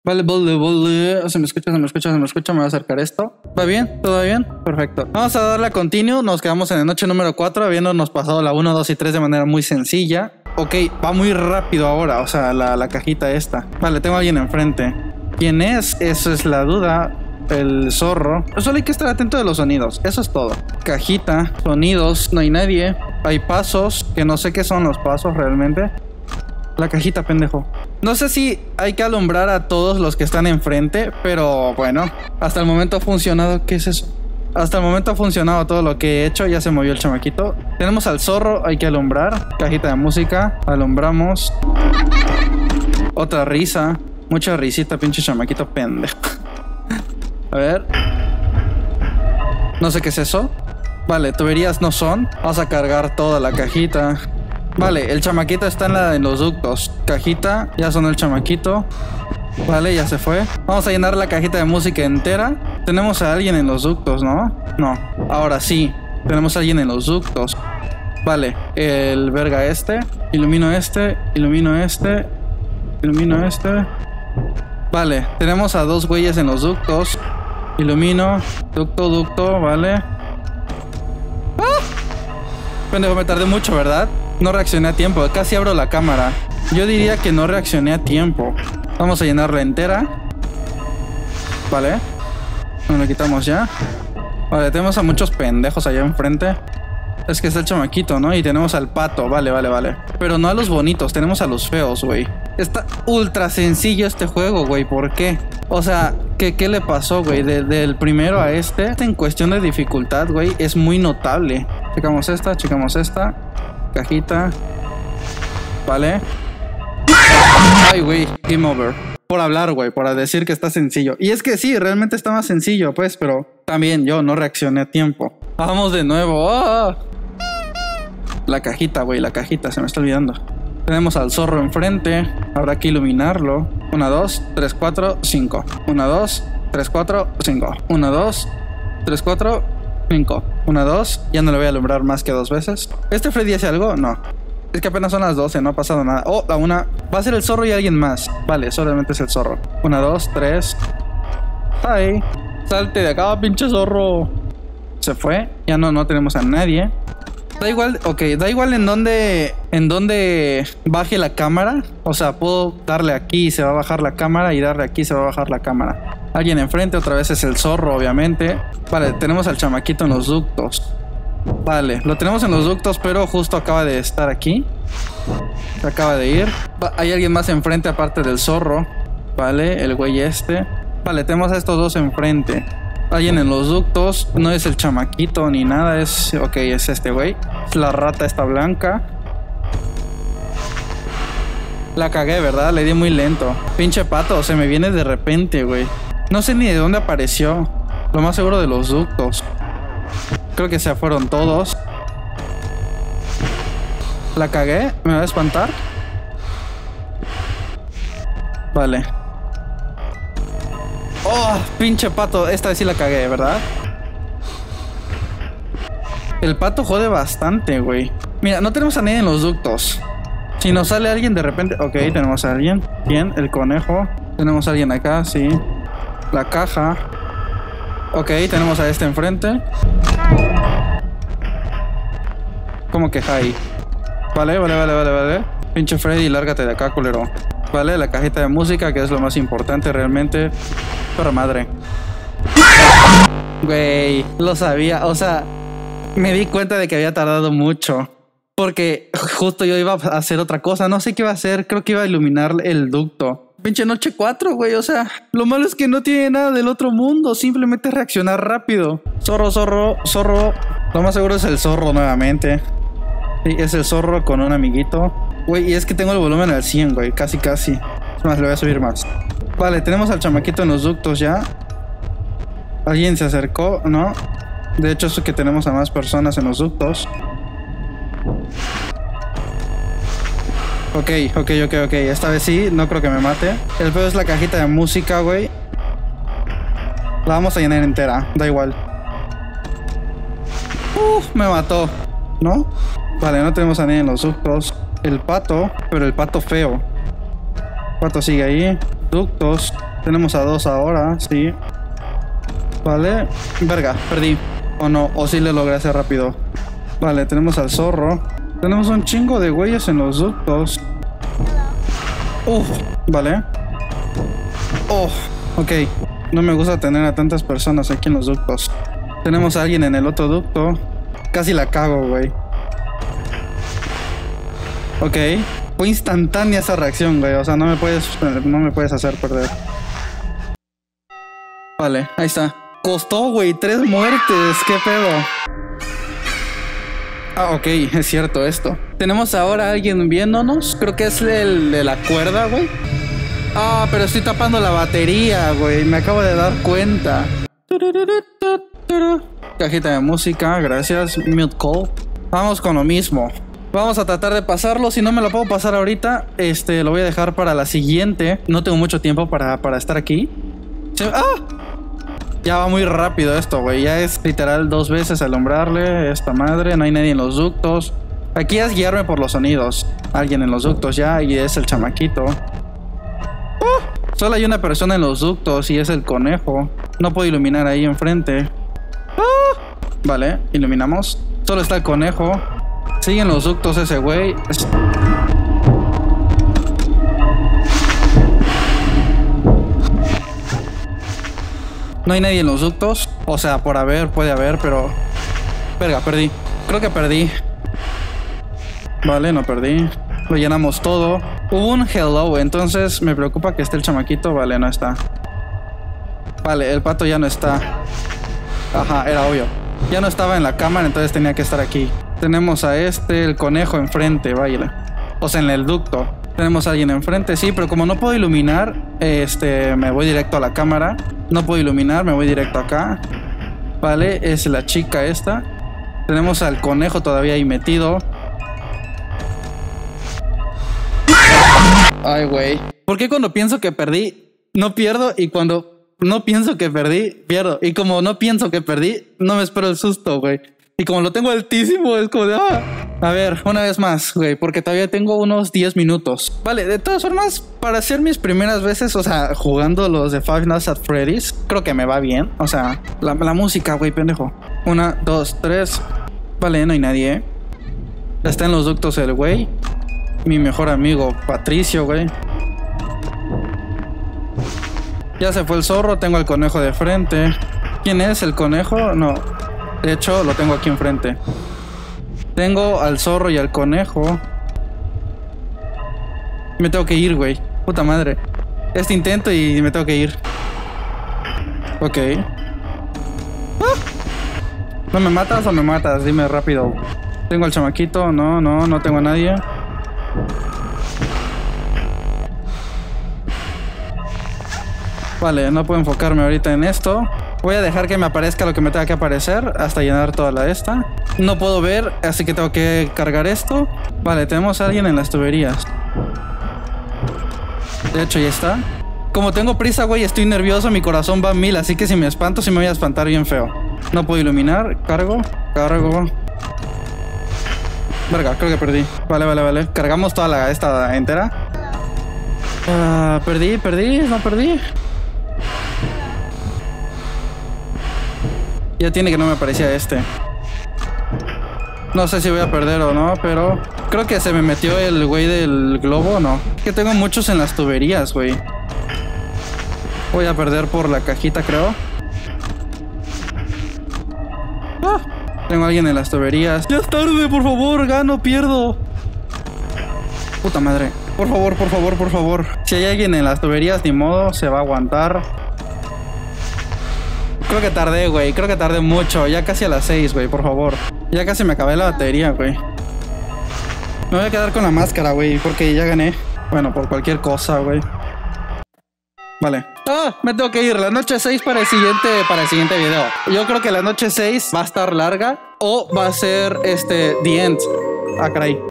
Vale, se me escucha, me va a acercar esto. ¿Va bien? ¿Todo bien? Perfecto. Vamos a darle a continue, nos quedamos en la noche número 4, habiéndonos pasado la 1, 2 y 3 de manera muy sencilla. Ok, va muy rápido ahora, o sea, la cajita esta. Vale, tengo a alguien enfrente. ¿Quién es? Eso es la duda. El zorro. Solo hay que estar atento de los sonidos, eso es todo. Cajita, sonidos, no hay nadie. Hay pasos, que no sé qué son los pasos realmente. La cajita, pendejo. No sé si hay que alumbrar a todos los que están enfrente, pero bueno, hasta el momento ha funcionado. ¿Qué es eso? Hasta el momento ha funcionado todo lo que he hecho. Ya se movió el chamaquito. Tenemos al zorro, hay que alumbrar. Cajita de música, alumbramos. Otra risa. Mucha risita, pinche chamaquito pendejo. A ver. No sé qué es eso. Vale, tuberías no son. Vamos a cargar toda la cajita. Vale, el chamaquito está en los ductos. Cajita, ya sonó el chamaquito. Vale, ya se fue. Vamos a llenar la cajita de música entera. Tenemos a alguien en los ductos, ¿no? No, ahora sí. Tenemos a alguien en los ductos. Vale, el verga este. Ilumino este, ilumino este, ilumino este. Vale, tenemos a dos güeyes en los ductos. Ilumino, ducto, vale. ¡Ah! Pendejo, me tardé mucho, ¿verdad? No reaccioné a tiempo, casi abro la cámara. Yo diría que no reaccioné a tiempo. Vamos a llenarla entera. Vale. Nos lo quitamos ya. Vale, tenemos a muchos pendejos allá enfrente. Es que está el chamaquito, ¿no? Y tenemos al pato, vale. Pero no a los bonitos, tenemos a los feos, güey. Está ultra sencillo este juego, güey. ¿Por qué? O sea, ¿qué le pasó, güey? Del primero a este, en cuestión de dificultad, güey, es muy notable. Checamos esta. Cajita. Vale. Ay, güey, game over. Por hablar, güey, por decir que está sencillo. Y es que sí, realmente está más sencillo, pues, pero también yo no reaccioné a tiempo. Vamos de nuevo. ¡Oh! La cajita, güey, la cajita, se me está olvidando. Tenemos al zorro enfrente. Habrá que iluminarlo. 1, 2, 3, 4, 5. 1, 2, 3, 4, 5. 1, 2, 3, 4, 5. 1, 2. Ya no le voy a alumbrar más que 2 veces. ¿Este Freddy hace algo? No. Es que apenas son las 12, no ha pasado nada. Oh, la una. Va a ser el zorro y alguien más. Vale, solamente es el zorro. 1, 2, 3. Ay. Salte de acá, pinche zorro. Se fue. Ya no tenemos a nadie. Da igual, ok, da igual en dónde baje la cámara. O sea, puedo darle aquí y se va a bajar la cámara, y darle aquí y se va a bajar la cámara. Alguien enfrente, otra vez es el zorro, obviamente. Vale, tenemos al chamaquito en los ductos. Vale, lo tenemos en los ductos, pero justo acaba de estar aquí. Se acaba de ir. Hay alguien más enfrente aparte del zorro. Vale, el güey este. Vale, tenemos a estos dos enfrente. Alguien en los ductos. No es el chamaquito ni nada. Es... ok, es este güey. Es la rata esta blanca. La cagué, ¿verdad? Le di muy lento. Pinche pato, se me viene de repente, güey. No sé ni de dónde apareció. Lo más seguro de los ductos. Creo que se fueron todos. La cagué. ¿Me va a espantar? Vale. Oh, pinche pato. Esta vez sí la cagué, ¿verdad? El pato jode bastante, güey. Mira, no tenemos a nadie en los ductos. Si nos sale alguien de repente... ok, tenemos a alguien. Bien, el conejo. Tenemos a alguien acá, sí. La caja. Ok, tenemos a este enfrente. ¿Cómo que hi? Vale. Pinche Freddy, lárgate de acá, culero. Vale, la cajita de música, que es lo más importante realmente. Pero madre. Güey, lo sabía. O sea, me di cuenta de que había tardado mucho. Porque justo yo iba a hacer otra cosa. No sé qué iba a hacer. Creo que iba a iluminar el ducto. Pinche noche 4, güey. O sea, lo malo es que no tiene nada del otro mundo. Simplemente reaccionar rápido. Zorro. Lo más seguro es el zorro nuevamente. Sí, es el zorro con un amiguito. Güey, y es que tengo el volumen al 100, güey. Casi. Es más, le voy a subir más. Vale, tenemos al chamaquito en los ductos ya. Alguien se acercó, ¿no? De hecho, es que tenemos a más personas en los ductos. Ok. Esta vez sí, no creo que me mate. El peor es la cajita de música, güey. La vamos a llenar entera, da igual. Me mató, ¿no? Vale, no tenemos a nadie en los ductos. El pato, pero el pato feo. El pato sigue ahí. ductos. Tenemos a 2 ahora, sí. Vale. Verga, perdí. O no, o sí le logré hacer rápido. Vale, tenemos al zorro. Tenemos un chingo de güeyes en los ductos. Vale. Ok. No me gusta tener a tantas personas aquí en los ductos. Tenemos a alguien en el otro ducto. Casi la cago, güey. Ok. Fue instantánea esa reacción, güey. O sea, no me puedes hacer perder. Vale, ahí está. Costó, güey, 3 muertes. ¿Qué pedo? Ah, ok, es cierto esto. Tenemos ahora a alguien viéndonos. Creo que es el de la cuerda, güey. Ah, pero estoy tapando la batería, güey. Me acabo de dar cuenta. Cajita de música, gracias. Mute call. Vamos con lo mismo. Vamos a tratar de pasarlo. Si no me lo puedo pasar ahorita, lo voy a dejar para la siguiente. No tengo mucho tiempo para estar aquí. Ya va muy rápido esto, güey. Ya es literal 2 veces alumbrarle esta madre. No hay nadie en los ductos. Aquí es guiarme por los sonidos. Alguien en los ductos ya, y es el chamaquito. Solo hay una persona en los ductos y es el conejo. No puedo iluminar ahí enfrente. Vale, iluminamos. Solo está el conejo. Sigue en los ductos ese güey. No hay nadie en los ductos. O sea, por haber, puede haber, pero... Verga, perdí. Creo que perdí. Vale, no perdí. Lo llenamos todo. Hubo un hello, entonces me preocupa que esté el chamaquito. Vale, no está. Vale, el pato ya no está. Ajá, era obvio. Ya no estaba en la cámara, entonces tenía que estar aquí. Tenemos a el conejo enfrente, vaya. O sea, en el ducto. Tenemos a alguien enfrente, sí, pero como no puedo iluminar, me voy directo a la cámara. No puedo iluminar, me voy directo acá. Vale, es la chica esta. Tenemos al conejo todavía ahí metido. Ay, güey. ¿Por qué cuando pienso que perdí, no pierdo? Y cuando no pienso que perdí, pierdo. Y como no pienso que perdí, no me espero el susto, güey. Y como lo tengo altísimo, es como de... A ver, una vez más, güey, porque todavía tengo unos 10 minutos. Vale, de todas formas, para hacer mis primeras veces, o sea, jugando los de Five Nights at Freddy's, creo que me va bien. O sea, la música, güey, pendejo. 1, 2, 3. Vale, no hay nadie. Está en los ductos el güey. Mi mejor amigo, Patricio, güey. Ya se fue el zorro, tengo al conejo de frente. ¿Quién es el conejo? No. De hecho, lo tengo aquí enfrente. Tengo al zorro y al conejo. Me tengo que ir, güey. Puta madre. Intento y me tengo que ir. Ok. ¿No me matas o me matas? Dime rápido. Tengo al chamaquito. No tengo a nadie. Vale, no puedo enfocarme ahorita en esto. Voy a dejar que me aparezca lo que me tenga que aparecer hasta llenar toda la esta. No puedo ver, así que tengo que cargar esto. Vale, tenemos a alguien en las tuberías. De hecho, ya está. Como tengo prisa, güey, estoy nervioso, mi corazón va a 1000, así que si me espanto, sí me voy a espantar bien feo. No puedo iluminar, cargo. Verga, creo que perdí. Vale. Cargamos toda la esta entera. Perdí. Ya tiene que no me aparecía No sé si voy a perder o no, pero... Creo que se me metió el güey del globo, ¿no? Que tengo muchos en las tuberías, güey. Voy a perder por la cajita, creo. Tengo a alguien en las tuberías. Ya es tarde, por favor, gano, pierdo. Puta madre. Por favor. Si hay alguien en las tuberías, ni modo, se va a aguantar. Creo que tardé, güey. Creo que tardé mucho. Ya casi a las 6, güey, por favor. Ya casi me acabé la batería, güey. Me voy a quedar con la máscara, güey, porque ya gané. Bueno, por cualquier cosa, güey. Vale. Me tengo que ir. La noche 6 para el siguiente video. Yo creo que la noche 6 va a estar larga o va a ser The End. Caray.